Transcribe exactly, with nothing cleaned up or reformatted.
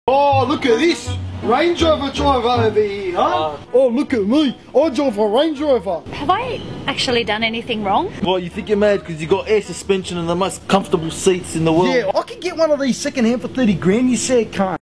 Oh, look at this. Range Rover driver over here, huh? Oh, look at me. I drive a Range Rover. Have I actually done anything wrong? Well, you think you're mad because you got air suspension and the most comfortable seats in the world? Yeah, I could get one of these second hand for thirty grand, you said, can't.